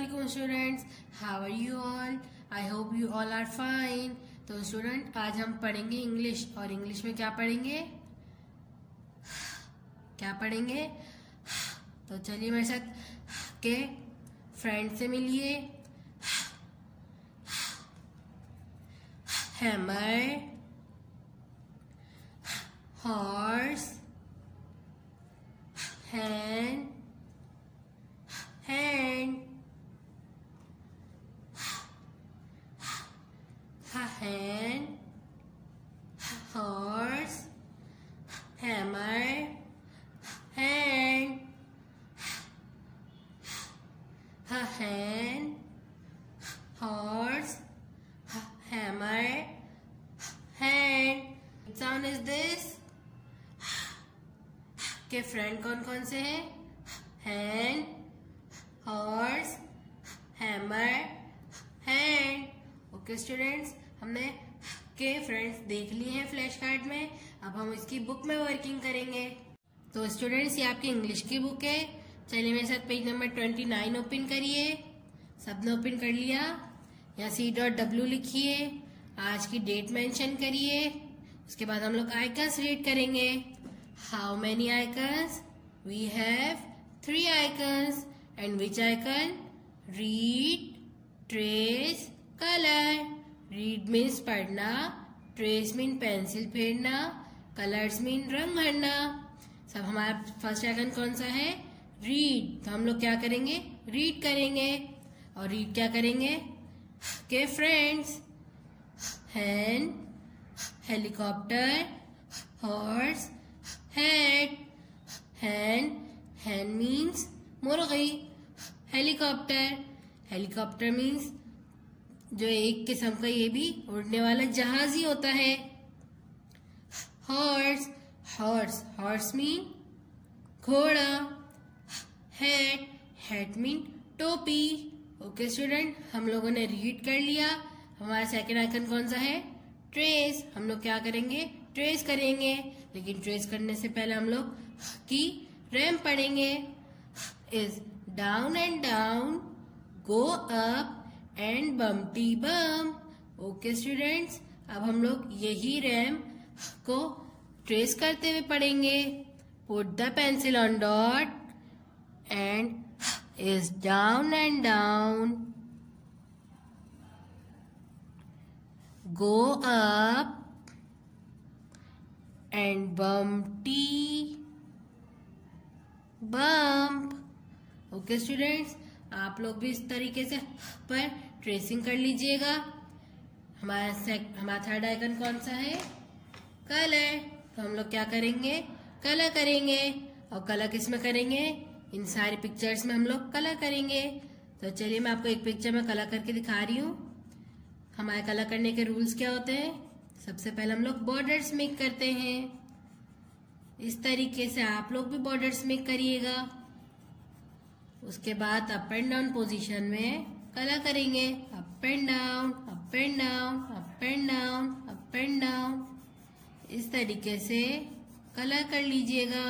Assalamualaikum students, how are you all? I hope you all are fine. तो student आज हम पढ़ेंगे English और इंग्लिश में क्या पढ़ेंगे तो चलिए मेरे साथ के फ्रेंड से मिलिए। Hammer, horse, hand, hand, hand, horse, hammer, hand, hand, horse, hammer, hand. What sound is this? के फ्रेंड कौन कौन से हैं? hand, horse, hammer, hand. Okay students, हमने के फ्रेंड्स देख लिए हैं फ्लैश कार्ड में। अब हम इसकी बुक में वर्किंग करेंगे। तो स्टूडेंट्स ये आपकी इंग्लिश की बुक है। चलिए मेरे साथ पेज नंबर 29 ओपन करिए। सबने ओपन कर लिया। यहाँ C.W लिखिए, आज की डेट मेंशन करिए। उसके बाद हम लोग आइकन्स रीड करेंगे। How many icons? We have 3 icons. And which icon? Read, trace, color. Read means पढ़ना, trace mean पेंसिल फेरना, colors mean रंग भरना। सब हमारा फर्स्ट आइकन कौन सा है? Read। तो हम लोग क्या करेंगे? Read करेंगे। और read क्या करेंगे? के friends, hand, helicopter, horse, hat, hand means मुर्गी, हेलीकॉप्टर मीन्स जो एक किस्म का ये भी उड़ने वाला जहाज ही होता है। हॉर्स मीन घोड़ा। हैट मीन टोपी। ओके स्टूडेंट, हम लोगों ने रीड कर लिया। हमारा सेकंड आइकन कौन सा है? ट्रेस। हम लोग क्या करेंगे? ट्रेस करेंगे। लेकिन ट्रेस करने से पहले हम लोग की रैम पढ़ेंगे। is down and down, go up and bumpty bump. Okay students, अब हम लोग यही रैम को ट्रेस करते हुए पढ़ेंगे। Put the pencil on dot and is down and down, go up and bumpty bump. Okay students, आप लोग भी इस तरीके से पर ट्रेसिंग कर लीजिएगा। हमारा थर्ड आइकन कौन सा है? कलर। तो हम लोग क्या करेंगे? कलर करेंगे। और कलर किस में करेंगे? इन सारी पिक्चर्स में हम लोग कलर करेंगे। तो चलिए मैं आपको एक पिक्चर में कलर करके दिखा रही हूँ। हमारे कलर करने के रूल्स क्या होते हैं? सबसे पहले हम लोग बॉर्डर्स मेक करते हैं। इस तरीके से आप लोग भी बॉर्डर्स मेक करिएगा। उसके बाद अप एंड डाउन पोजीशन में कलर करेंगे। Up and down, up and down, up and down, up and down. इस तरीके से कलर कर लीजिएगा।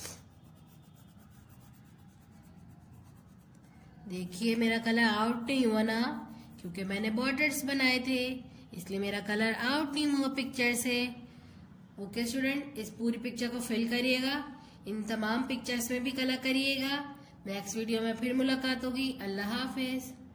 देखिए मेरा कलर आउट नहीं हुआ ना, क्योंकि मैंने बॉर्डर्स बनाए थे, इसलिए मेरा कलर आउट नहीं हुआ पिक्चर से। ओके स्टूडेंट, इस पूरी पिक्चर को फिल करिएगा। इन तमाम पिक्चर्स में भी कलर करिएगा। नेक्स्ट वीडियो में फिर मुलाकात होगी। अल्लाह हाफिज।